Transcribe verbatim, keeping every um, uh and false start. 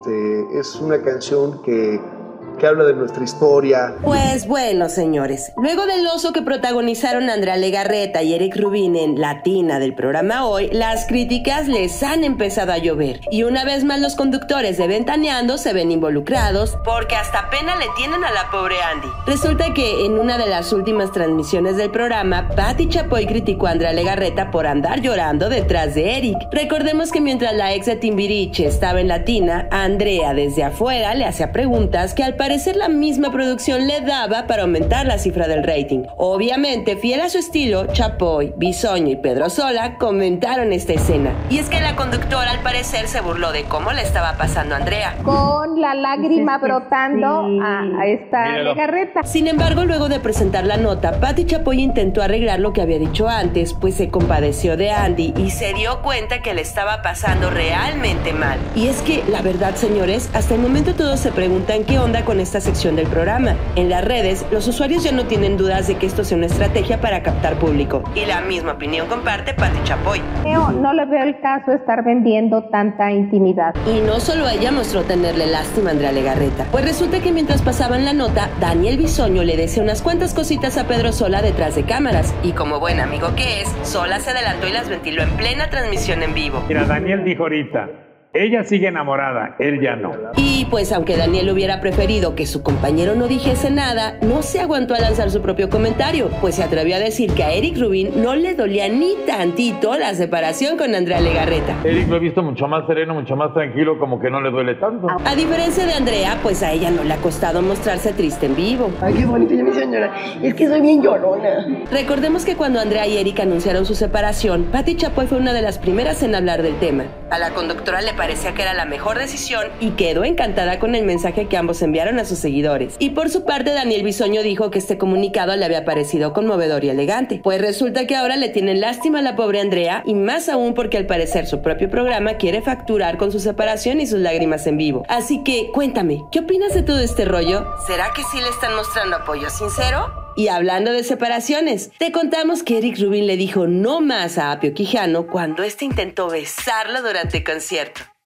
Este, es una canción que que habla de nuestra historia. Pues bueno, señores, luego del oso que protagonizaron Andrea Legarreta y Eric Rubin en Latina del programa Hoy, las críticas les han empezado a llover. Y una vez más los conductores de Ventaneando se ven involucrados porque hasta pena le tienen a la pobre Andy. Resulta que en una de las últimas transmisiones del programa, Pati Chapoy criticó a Andrea Legarreta por andar llorando detrás de Eric. Recordemos que mientras la ex de Timbiriche estaba en Latina, Andrea desde afuera le hacía preguntas que al parecer parecer la misma producción le daba para aumentar la cifra del rating. Obviamente, fiel a su estilo, Chapoy, Bisoño y Pedro Sola comentaron esta escena. Y es que la conductora al parecer se burló de cómo le estaba pasando a Andrea. Con la lágrima brotando sí. a, a esta Legarreta. Sin embargo, luego de presentar la nota, Pati Chapoy intentó arreglar lo que había dicho antes, pues se compadeció de Andy y se dio cuenta que le estaba pasando realmente mal. Y es que, la verdad, señores, hasta el momento todos se preguntan qué onda con esta sección del programa. En las redes, los usuarios ya no tienen dudas de que esto sea una estrategia para captar público. Y la misma opinión comparte Pati Chapoy. No, no le veo el caso estar vendiendo tanta intimidad. Y no solo ella mostró tenerle lástima a Andrea Legarreta. Pues resulta que mientras pasaban la nota, Daniel Bisoño le decía unas cuantas cositas a Pedro Sola detrás de cámaras. Y como buen amigo que es, Sola se adelantó y las ventiló en plena transmisión en vivo. Mira, Daniel dijo ahorita, ella sigue enamorada, él ya no. Y pues aunque Daniel hubiera preferido que su compañero no dijese nada, no se aguantó a lanzar su propio comentario, pues se atrevió a decir que a Eric Rubin no le dolía ni tantito la separación con Andrea Legarreta. Eric lo he visto mucho más sereno, mucho más tranquilo, como que no le duele tanto. A diferencia de Andrea, pues a ella no le ha costado mostrarse triste en vivo. Ay, qué bonito, ya me hicieron llorar. Es que soy bien llorona. Recordemos que cuando Andrea y Eric anunciaron su separación, Pati Chapoy fue una de las primeras en hablar del tema. A la conductora le parecía que era la mejor decisión y quedó encantada con el mensaje que ambos enviaron a sus seguidores. Y por su parte, Daniel Bisoño dijo que este comunicado le había parecido conmovedor y elegante, pues resulta que ahora le tienen lástima a la pobre Andrea, y más aún porque al parecer su propio programa quiere facturar con su separación y sus lágrimas en vivo. Así que cuéntame, ¿qué opinas de todo este rollo? ¿Será que sí le están mostrando apoyo sincero? Y hablando de separaciones, te contamos que Eric Rubin le dijo no más a Apio Quijano cuando este intentó besarlo durante el concierto.